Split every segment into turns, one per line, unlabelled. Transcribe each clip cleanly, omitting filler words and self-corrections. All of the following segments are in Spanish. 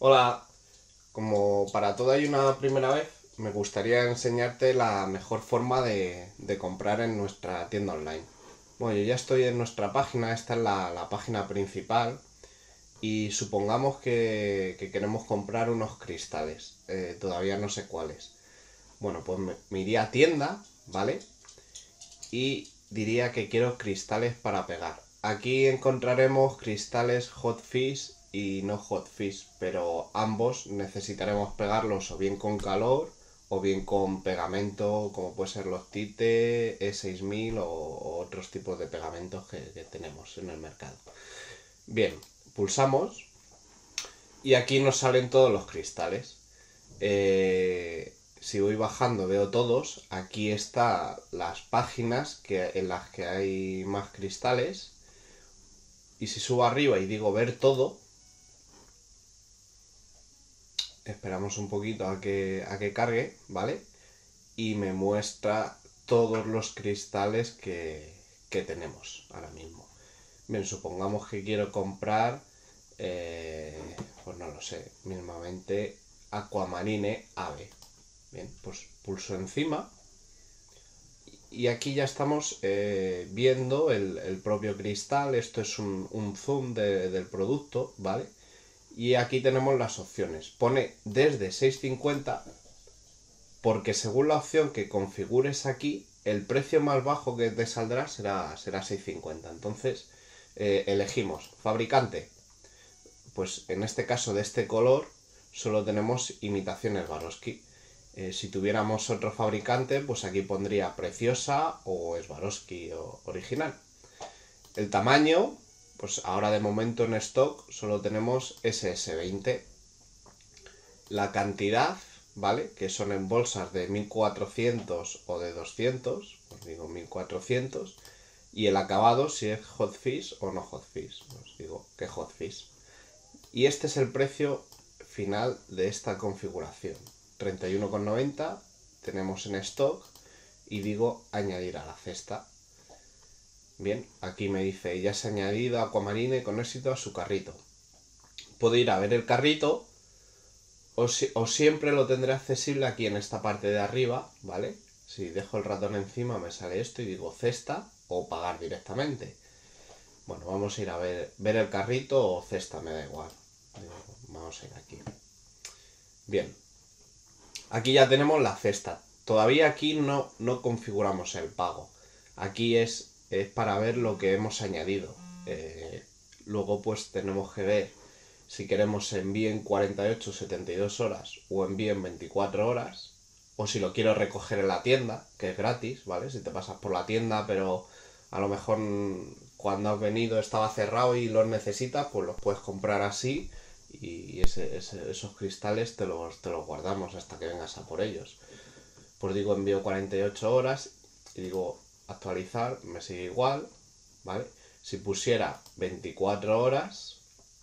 Hola, como para todo hay una primera vez, me gustaría enseñarte la mejor forma de comprar en nuestra tienda online. Bueno, yo ya estoy en nuestra página, esta es la página principal y supongamos que queremos comprar unos cristales, todavía no sé cuáles. Bueno, pues me iría a tienda, ¿vale? Y diría que quiero cristales para pegar. Aquí encontraremos cristales hot fish y no hot fish, pero ambos necesitaremos pegarlos o bien con calor o bien con pegamento, como puede ser los Tite, E6000 o otros tipos de pegamentos que tenemos en el mercado. Bien, pulsamos y aquí nos salen todos los cristales. Si voy bajando veo todos. Aquí están las páginas en las que hay más cristales. Y si subo arriba y digo ver todo, esperamos un poquito a que cargue, ¿vale? Y me muestra todos los cristales que tenemos ahora mismo. Bien, supongamos que quiero comprar, pues no lo sé, mismamente Aquamarine Ave. Bien, pues pulso encima y aquí ya estamos viendo el propio cristal. Esto es un zoom del producto, ¿vale? Y aquí tenemos las opciones. Pone desde 6,50 porque según la opción que configures aquí, el precio más bajo que te saldrá será 6,50. Entonces elegimos fabricante. Pues en este caso de este color solo tenemos imitaciones Swarovski. Si tuviéramos otro fabricante, pues aquí pondría Preciosa o Swarovski o original. El tamaño, pues ahora de momento en stock solo tenemos SS20. La cantidad, ¿vale? Que son en bolsas de 1400 o de 200, os digo 1400. Y el acabado, si es hot fish o no hot fish, os digo que hot fish. Y este es el precio final de esta configuración. 31,90 tenemos en stock y digo añadir a la cesta. Bien, aquí me dice ya se ha añadido Aquamarine con éxito a su carrito. Puedo ir a ver el carrito o siempre lo tendré accesible aquí en esta parte de arriba, ¿vale? Si dejo el ratón encima me sale esto y digo cesta o pagar directamente. Bueno, vamos a ir a ver el carrito o cesta, me da igual. Vamos a ir aquí. Bien, aquí ya tenemos la cesta. Todavía aquí no configuramos el pago. Aquí es para ver lo que hemos añadido. Luego pues tenemos que ver si queremos envío en 48 o 72 horas o envío en 24 horas. O si lo quiero recoger en la tienda, que es gratis, ¿vale? Si te pasas por la tienda, pero a lo mejor cuando has venido estaba cerrado y los necesitas, pues los puedes comprar así y esos cristales te los guardamos hasta que vengas a por ellos. Pues digo envío 48 horas y digo actualizar, me sigue igual, ¿vale? Si pusiera 24 horas,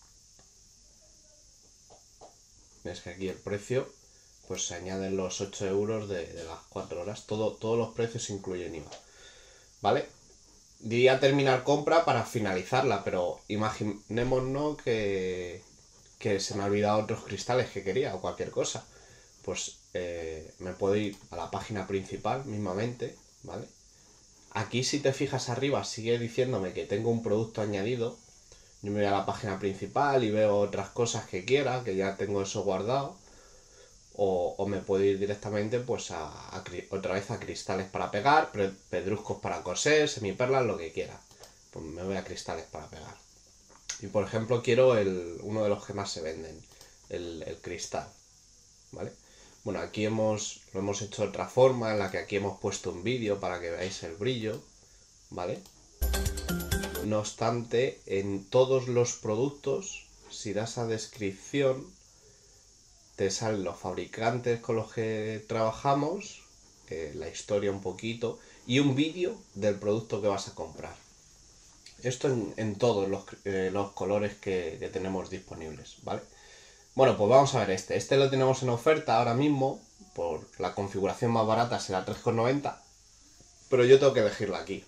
ves que aquí el precio, pues se añaden los 8 euros de las 4 horas, todos los precios incluyen IVA, ¿vale? Diría terminar compra para finalizarla, pero imaginémonos que se me ha olvidado otros cristales que quería o cualquier cosa. Pues me puedo ir a la página principal mismamente, ¿vale? Aquí si te fijas arriba sigue diciéndome que tengo un producto añadido. Yo me voy a la página principal y veo otras cosas que quiera, que ya tengo eso guardado. O me puedo ir directamente pues otra vez a cristales para pegar, pedruscos para coser, semiperlas, lo que quiera. Pues me voy a cristales para pegar. Y por ejemplo quiero uno de los que más se venden, el cristal, ¿vale? Bueno, aquí lo hemos hecho de otra forma, en la que aquí hemos puesto un vídeo para que veáis el brillo, ¿vale? No obstante, en todos los productos, si das a descripción, te salen los fabricantes con los que trabajamos, la historia un poquito, y un vídeo del producto que vas a comprar. Esto en todos los colores que tenemos disponibles, ¿vale? Bueno, pues vamos a ver este. Este lo tenemos en oferta ahora mismo. Por la configuración más barata será 3,90. Pero yo tengo que elegirla aquí.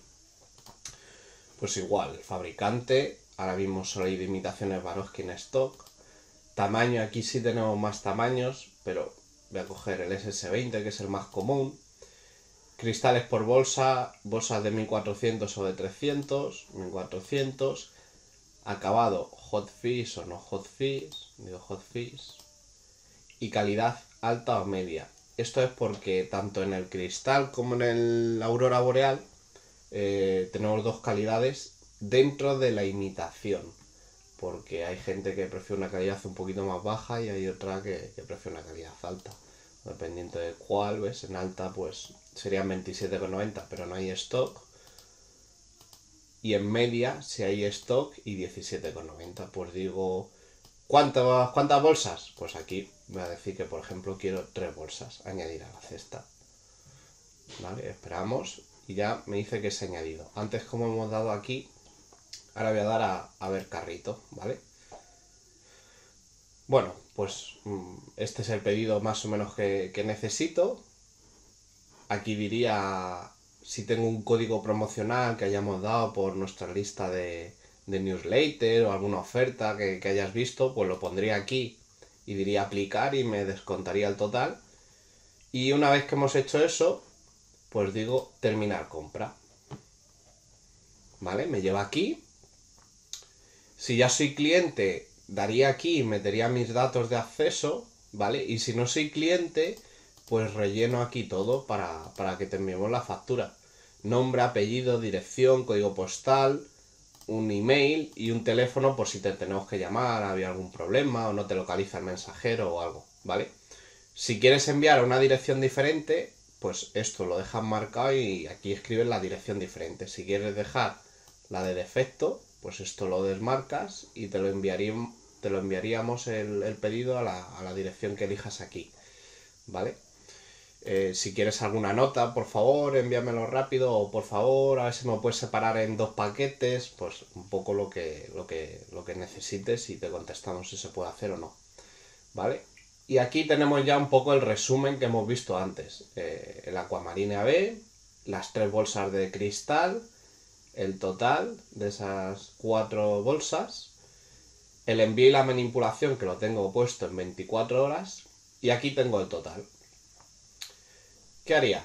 Pues igual, fabricante. Ahora mismo solo hay de imitaciones Swarovski en stock. Tamaño, aquí sí tenemos más tamaños, pero voy a coger el SS20, que es el más común. Cristales por bolsa, bolsas de 1400 o de 300, 1400. Acabado hot fizz o no hot fizz, digo hot fizz. Y calidad alta o media. Esto es porque tanto en el cristal como en el aurora boreal tenemos dos calidades dentro de la imitación. Porque hay gente que prefiere una calidad un poquito más baja y hay otra que prefiere una calidad alta. Dependiendo de cuál, ¿ves? En alta pues serían 27,90, pero no hay stock. Y en media, si hay stock, y 17,90. Pues digo, ¿cuántas bolsas? Pues aquí voy a decir que, por ejemplo, quiero 3 bolsas, añadir a la cesta. ¿Vale? Esperamos y ya me dice que se ha añadido. Antes, como hemos dado aquí, ahora voy a dar a ver carrito, ¿vale? Bueno, pues este es el pedido más o menos que necesito. Aquí diría si tengo un código promocional que hayamos dado por nuestra lista de newsletter o alguna oferta que hayas visto, pues lo pondría aquí y diría aplicar y me descontaría el total. Y una vez que hemos hecho eso, pues digo terminar compra. ¿Vale? Me lleva aquí. Si ya soy cliente, daría aquí y metería mis datos de acceso, ¿vale? Y si no soy cliente, pues relleno aquí todo para que te enviemos la factura. Nombre, apellido, dirección, código postal, un email y un teléfono por si te tenemos que llamar, había algún problema o no te localiza el mensajero o algo, ¿vale? Si quieres enviar a una dirección diferente, pues esto lo dejas marcado y aquí escribes la dirección diferente. Si quieres dejar la de defecto, pues esto lo desmarcas y te lo enviaríamos el pedido a la dirección que elijas aquí, ¿vale? Si quieres alguna nota, por favor, envíamelo rápido o por favor, a ver si me puedes separar en 2 paquetes, pues un poco lo que necesites y te contestamos si se puede hacer o no, ¿vale? Y aquí tenemos ya un poco el resumen que hemos visto antes. El Aquamarine AB, las 3 bolsas de cristal, el total de esas 4 bolsas, el envío y la manipulación que lo tengo puesto en 24 horas y aquí tengo el total. ¿Qué haría?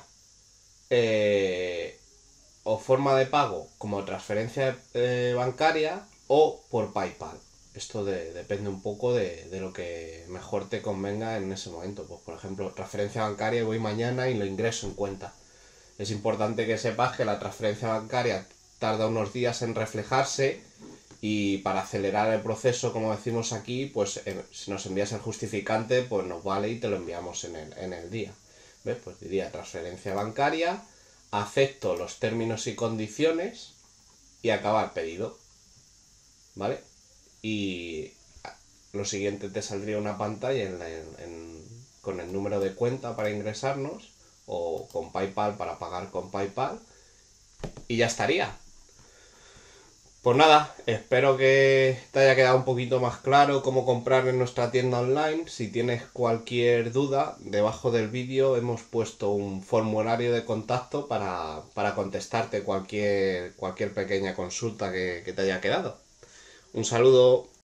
O forma de pago como transferencia bancaria o por PayPal. Esto depende un poco de lo que mejor te convenga en ese momento. Pues por ejemplo, transferencia bancaria, voy mañana y lo ingreso en cuenta. Es importante que sepas que la transferencia bancaria tarda unos días en reflejarse y para acelerar el proceso, como decimos aquí, pues si nos envías el justificante, pues nos vale y te lo enviamos en el día. ¿Ves? Pues diría transferencia bancaria, acepto los términos y condiciones y acabar pedido. ¿Vale? Y lo siguiente te saldría una pantalla con el número de cuenta para ingresarnos o con PayPal para pagar con PayPal y ya estaría. Pues nada, espero que te haya quedado un poquito más claro cómo comprar en nuestra tienda online. Si tienes cualquier duda, debajo del vídeo hemos puesto un formulario de contacto para contestarte cualquier pequeña consulta que te haya quedado. Un saludo.